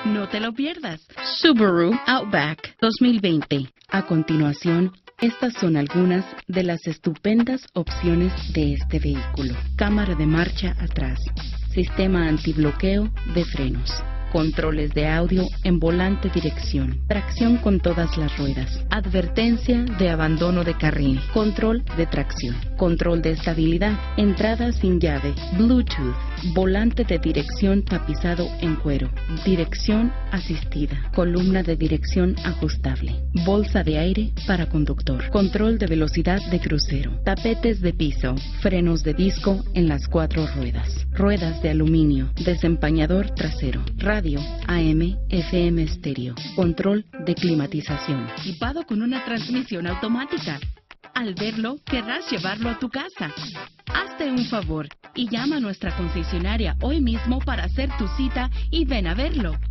No te lo pierdas. Subaru Outback 2020. A continuación, estas son algunas de las estupendas opciones de este vehículo. Cámara de marcha atrás. Sistema antibloqueo de frenos. Controles de audio en volante dirección. Tracción con todas las ruedas. Advertencia de abandono de carril. Control de tracción. Control de estabilidad. Entrada sin llave. Bluetooth. Volante de dirección tapizado en cuero. Dirección asistida. Columna de dirección ajustable. Bolsa de aire para conductor. Control de velocidad de crucero. Tapetes de piso. Frenos de disco en las 4 ruedas. Ruedas de aluminio. Desempañador trasero. Radio AM, FM estéreo. Control de climatización. Equipado con una transmisión automática. Al verlo, querrás llevarlo a tu casa. Hazte un favor y llama a nuestra concesionaria hoy mismo para hacer tu cita y ven a verlo.